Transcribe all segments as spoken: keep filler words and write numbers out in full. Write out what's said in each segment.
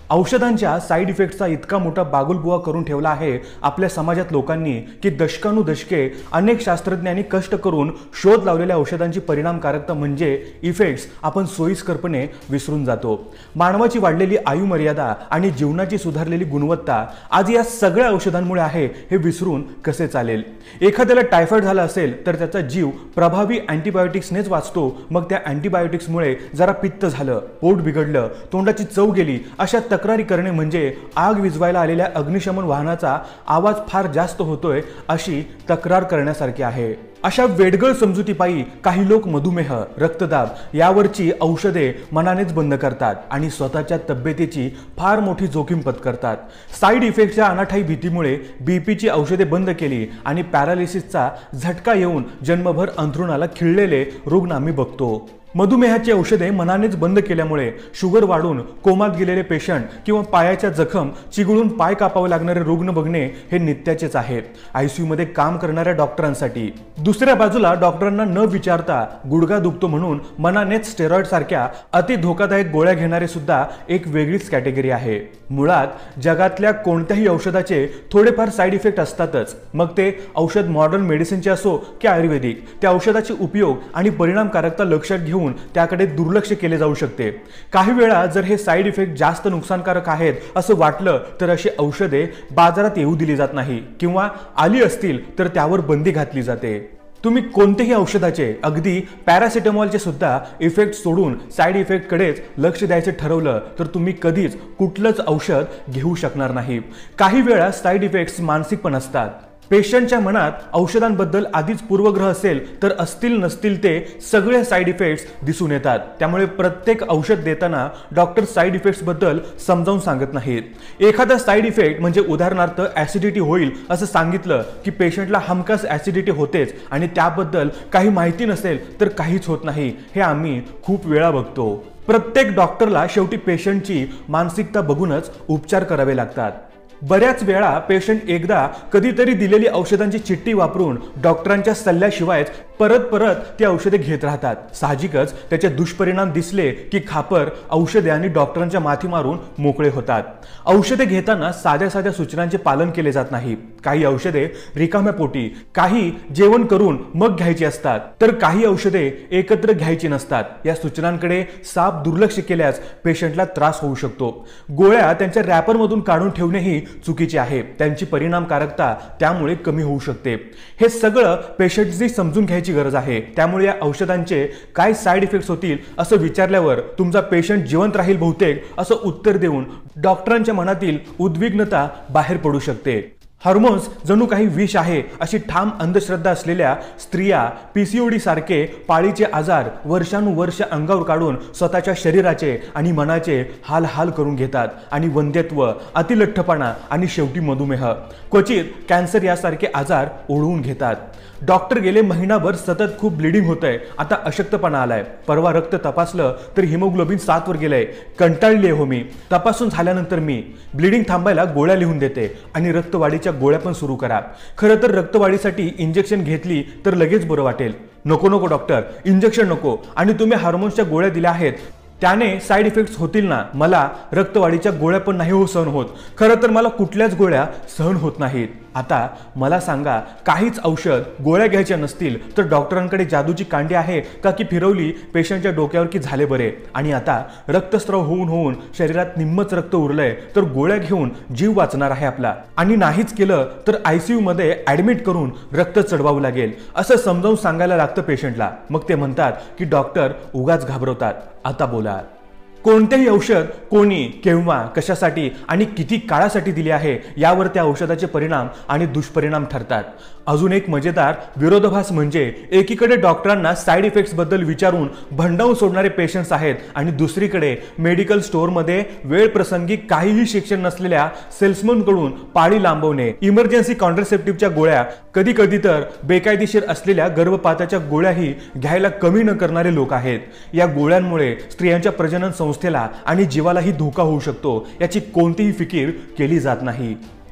औषधांच्या साईड इफेक्टचा इतका मोठा बागुलबुवा करून ठेवला आहे आपल्या समाजात लोकांनी की दशकानुदशके अनेक शास्त्रज्ञांनी कष्ट करून शोध लावलेल्या औषधांची परिणामकारकता म्हणजे इफेक्ट्स आपण सोयीस्करपणे विसरून जातो। मानवाची वाढलेली आयु मर्यादा आणि जीवनाची सुधारलेली गुणवत्ता आज या सगळ्या औषधांमुळे आहे हे विसरून कसे चालेल। एखाद्याला टायफॉइड झाला असेल तर त्याचा जीव प्रभावी अँटीबायोटिक्सनेच वाचतो, मग त्या अँटीबायोटिक्समुळे जरा पित्त झालं, पोट बिघडलं, तोंडाची चव गेली अशा तक्रारी करणे म्हणजे आग विझवायला आलेल्या अग्निशमन वाहनाचा आवाज फार जास्त होतोय अशी तक्रार करण्यासारखी आहे। अशा वेडगळ समजुतीपायी काही लोक मधुमेह, रक्तदाब यावरची औषधे मनानेच बंद करतात आणि स्वतःच्या तब्येतीची फार मोठी जोखीम पत्करतात। साईड इफेक्टच्या अनाठायी भीतीमुळे बीपीची औषधे बंद केली आणि पॅरालिसिसचा झटका येऊन जन्मभर अंथरुणाला खिळलेले रुग्ण आम्ही बघतो। मधुमेहाची औषधे मनानेच बंद केल्यामुळे शुगर वाढून कोमात गेलेले पेशंट किंवा पायाच्या जखम चिघळून पाय कापावे लागणारे रुग्ण बघणे हे नित्याचेच आहे आयसीयू मध्ये काम करणाऱ्या डॉक्टरांसाठी। दुसऱ्या बाजूला डॉक्टरांना न विचारता गुडघा दुखतो म्हणून मनानेच स्टेरॉइड सारख्या अति धोकादायक गोळ्या घेणारे सुद्धा एक वेगळीच कॅटेगरी आहे। मुळात जगातल्या कोणत्याही औषधाचे थोडेफार साईड इफेक्ट असतातच, मग ते औषध मॉडर्न मेडिसिनचे असो की आयुर्वेदिक, त्या औषधाचे उपयोग आणि परिणामकारकता लक्षात घेऊन त्याकडे दुर्लक्ष केले जाऊ शकते। काही वेळा जर हे साईड इफेक्ट जास्त नुकसानकारक आहेत असं वाटलं तर अशी औषधे बाजारात येऊ दिली जात नाही किंवा आली असतील तर त्यावर बंदी घातली जाते। तुम्ही कोणतेही औषधाचे, अगदी पॅरासिटामॉलचे सुद्धा इफेक्ट सोडून साईड इफेक्ट कडेच लक्ष द्यायचे ठरवलं तर तुम्ही कधीच कुठलंच औषध घेऊ शकणार नाही। काही वेळा साईड इफेक्ट्स मानसिक पण असतात। पेशंटच्या मनात औषधांबद्दल आधीच पूर्वग्रह असेल तर असतील नसतील ते सगळे साईड इफेक्ट्स दिसून येतात। त्यामुळे प्रत्येक औषध देताना डॉक्टर साईड इफेक्ट्स बद्दल समजावून सांगत नाहीत। एखादा साईड इफेक्ट म्हणजे उदाहरणार्थ ऍसिडिटी होईल असं सांगितलं की पेशंटला हमखास ऍसिडिटी होतेच आणि त्याबद्दल काही माहिती नसेल तर काहीच होत नाही, हे आम्ही खूप वेळा बघतो। प्रत्येक डॉक्टरला शेवटी पेशंटची मानसिकता बघूनच उपचार करावे लागतात। बऱ्याच वेळा पेशंट एकदा कधीतरी दिलेली औषधांची चिठ्ठी वापरून डॉक्टरांच्या सल्ल्याशिवायच परत परत ती औषधे घेत राहतात। साहजिकच त्याचे दुष्परिणाम दिसले की खापर औषधे आणि डॉक्टरांच्या माथी मारून मोकळे होतात। औषधे घेताना साध्या साध्या सूचनांचे पालन केले जात नाही। काही औषधे रिकाम्या पोटी, काही जेवण करून मग घ्यायची असतात, तर काही औषधे एकत्र घ्यायची नसतात। या सूचनांकडे साफ दुर्लक्ष केल्यास पेशंटला त्रास होऊ शकतो। गोळ्या त्यांच्या रॅपरमधून काढून ठेवणेही चुकीचे आहे, त्यांची परिणामकारकता त्यामुळे कमी होऊ शकते। हे सगळं पेशंटनी समजून घ्यायची गरज आहे। त्यामुळे या औषधांचे काय साईड इफेक्ट्स होतील असं विचारल्यावर तुमचा पेशंट जिवंत राहील बहुतेक असं उत्तर देऊन डॉक्टरांच्या मनातील उद्विग्नता बाहेर पडू शकते। हार्मोन्स जणू काही विष आहे अशी ठाम अंधश्रद्धा असलेल्या स्त्रिया पीसीओडी सारखे पाळीचे आजार वर्षानुवर्ष अंगावर काढून स्वतःच्या शरीराचे आणि मनाचे हाल हाल करून घेतात आणि वंध्यत्व, अतिलठ्ठपणा आणि शेवटी मधुमेह, क्वचित कॅन्सर यासारखे आजार ओढवून घेतात। डॉक्टर गेले महिनाभर सतत खूप ब्लिडिंग होतंय, आता अशक्तपणा आलाय, परवा रक्त तपासलं तर हिमोग्लोबिन सात वर गेलंय, कंटाळली हो मी, तपासून झाल्यानंतर मी ब्लिडिंग थांबायला गोळ्या लिहून देते आणि रक्तवाढीच्या गोळ्या पण सुरू करा। खरं तर रक्तवाढीसाठी इंजेक्शन घेतली तर लगेच बरं वाटेल। नको नको डॉक्टर, इंजेक्शन नको, आणि तुम्ही हार्मोन्सच्या गोळ्या दिल्या आहेत त्याने साईड इफेक्ट्स होतील ना, मला रक्तवाढीच्या गोळ्या पण नाही हो सहन होत, खरं तर मला कुठल्याच गोळ्या सहन होत नाहीत। आता मला सांगा, काहीच औषध गोळ्या घ्यायच्या नसतील तर डॉक्टरांकडे जादूची कांडी आहे का की फिरवली पेशंटच्या डोक्यावर की झाले बरे, आणि आता रक्तस्राव होऊन होऊन शरीरात निम्मच रक्त उरलंय तर गोळ्या घेऊन जीव वाचणार आहे आपला, आणि नाहीच केलं तर आयसीयू मध्ये ऍडमिट करून रक्त चढवावं लागेल असं समजावून सांगायला लागतं पेशंटला। मग ते म्हणतात की डॉक्टर उगाच घाबरवतात। आता बोला, कोणतेही औषध कोणी, केव्हा, कशासाठी आणि किती काळासाठी दिले आहे यावर त्या औषधाचे परिणाम आणि दुष्परिणाम ठरतात। अजून एक मजेदार विरोधाभास म्हणजे एकीकडे डॉक्टरांना साईड इफेक्ट्स बद्दल विचारून भंडावून सोडणारे पेशंट्स आहेत आणि दुसरीकडे मेडिकल स्टोअरमध्ये वेळ प्रसंगी काहीही शिक्षण नसलेल्या सेल्समन कडून पाळी लांबवणे, इमर्जन्सी कॉन्ट्रासेप्टिव्हच्या गोळ्या, कधी कधी तर बेकायदेशीर असलेल्या गर्भपाताच्या गोळ्याही घ्यायला कमी न करणारे लोक आहेत। या गोळ्यांमुळे स्त्रियांच्या प्रजनन संस्थेला आणि जीवालाही धोका होऊ शकतो, याची कोणतीही फिकीर केली जात नाही।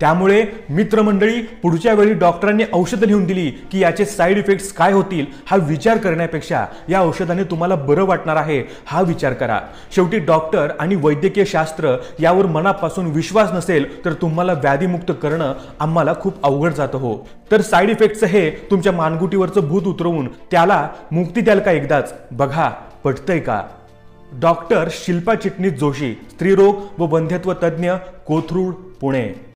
त्यामुळे मित्रमंडळी, पुढच्या वेळी डॉक्टरांनी औषधं लिहून दिली की याचे साईड इफेक्ट्स काय होतील हा विचार करण्यापेक्षा या औषधाने तुम्हाला बरं वाटणार आहे हा विचार करा. शेवटी डॉक्टर आणि वैद्यकीय शास्त्र यावर मनापासून विश्वास नसेल तर तुम्हाला व्याधीमुक्त करणं आम्हाला खूप अवघड जातं हो. तर साईड इफेक्ट्स हे तुमच्या मानगुटीवरचं भूत उतरवून त्याला मुक्ती द्याल का एकदाच? बघा पटतंय का? डॉक्टर शिल्पा चिटणीस जोशी, स्त्रीरोग व वंध्यत्व तज्ज्ञ, कोथरूड, पुणे.